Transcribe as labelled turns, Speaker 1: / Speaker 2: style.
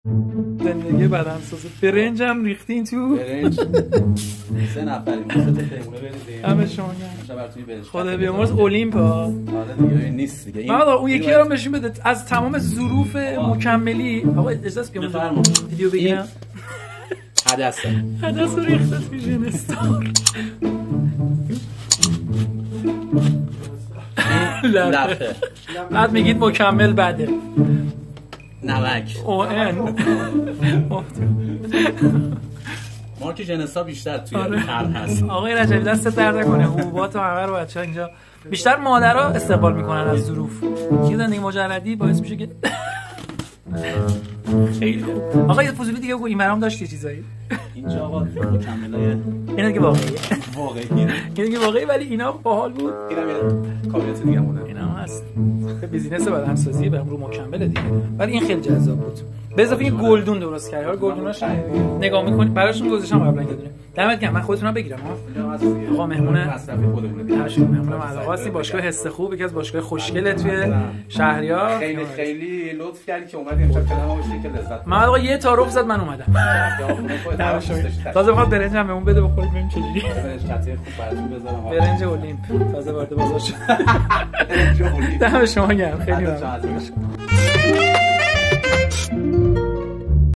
Speaker 1: زندگی بدنسازی. برنج هم ریختین تو؟
Speaker 2: برنج 3 نفریم واسه پیمونه برید.
Speaker 1: همه شما گرم. خدا بیامرز الیمپ ها.
Speaker 2: آره دیگه نیست دیگه.
Speaker 1: این اون یکی رو نشون بده از تمام ظروف مکملی. آقا اجازه است بیام ویدیو بگیرم. حدث ریخته تو ژنستار. لفه. بعد میگید مکمل بده.
Speaker 2: نمک.
Speaker 1: ان
Speaker 2: مارک ژنسا بیشتر توی خر هست.
Speaker 1: آقای رجبی دست درد نکنه. حبوبات و همه رو بچه‌ها اینجا بیشتر مادرها استقبال میکنن از ظروف. کی زندگی مجردی باعث میشه که خیلی خوب. آقا یه فضولی دیگه بگو این برام داشت یه چیزایی.
Speaker 2: اینجا آقا مکملای
Speaker 1: اینا که واقعیه.
Speaker 2: واقعیه.
Speaker 1: اینا که واقعی ولی اینا باحال بود.
Speaker 2: اینم یه کامیونیت دیگه مونه.
Speaker 1: اینا هست. بیزینس بدنسازی به رو مکمل دیگه. ولی این خیلی جذاب بود. به اضافه این گلدون درست کردی. حالا گلدوناش نگاه می‌کنید. براشون گذاشتم قبلا یه دونه. دمت گرم. من خودتونم بگیرم ها. آقا مهمون مصرفی خودمونه. مهمون ملقا هستی. باشگاه حس خوب یکی از باشگاه خوشگله توی شهریار.
Speaker 2: خیلی لطف کردی که اومدی امشب کنارم باشی که لذت.
Speaker 1: من آقا یه تعارف زد من اومدم. تازه می‌خوام برنج هم بهمون بده بخورید ببینیم چه جوری.
Speaker 2: برنج قطعه خوب براتون بذارم.
Speaker 1: برنج الیمپ تازه وارد بازار شد. دم شما گرم. خیلی ممنون.